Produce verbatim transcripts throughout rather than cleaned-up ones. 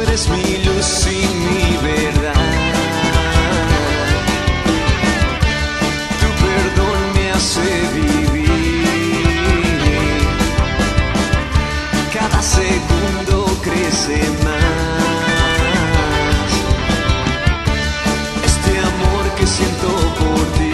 eres mi luz y mi verdad. Tu perdón me hace vivir. Cada segundo crece más este amor que siento por ti.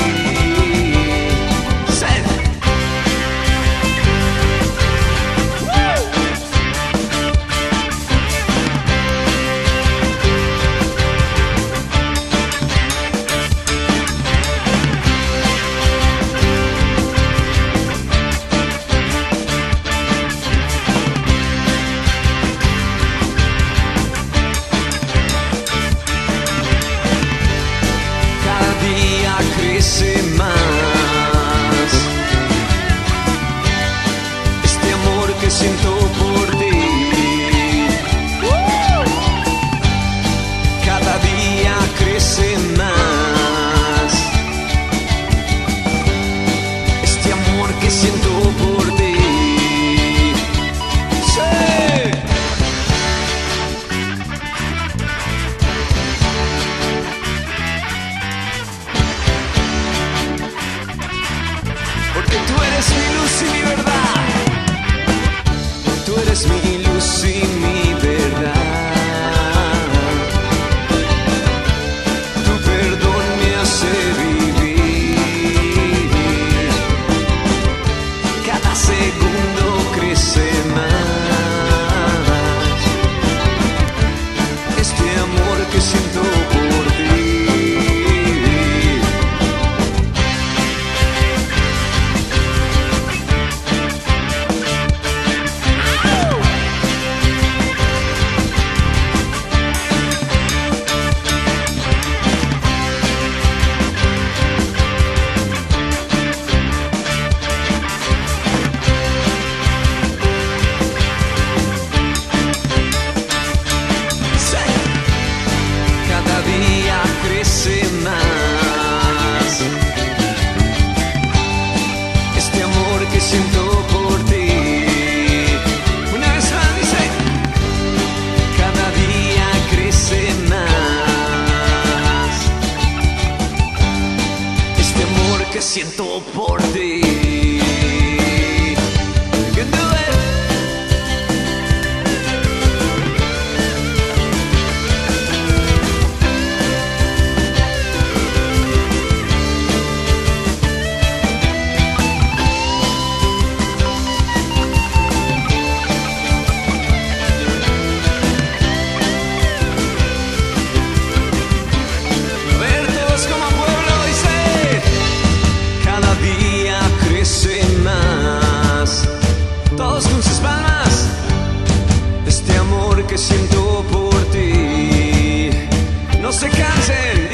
Crece más este amor que siento por ti. Cada día crece más este amor que siento por ti. Sí. Porque tú eres mi luz y mi verdad. Tú eres mi luz y mi verdad. Tu perdón me hace vivir. Cada segundo crece más este amor que siento por ti. Crece más este amor que siento por ti. Una vez más dice: cada día crece más este amor que siento por ti. Todos con sus palmas, este amor que siento por ti. No se cansen.